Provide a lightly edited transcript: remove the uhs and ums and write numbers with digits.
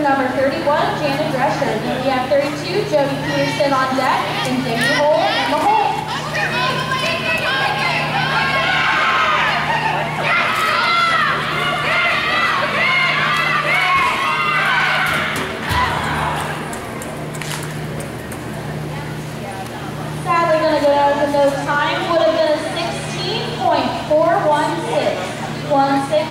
number 31, Janet Drescher. Then we have 32, Jody Peterson on deck, and Jamie Hole in the hole. Sadly, going to go over no time. Would have been a 16.416.